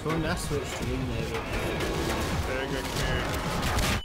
Cool, I switched to you, maybe. Very good carry.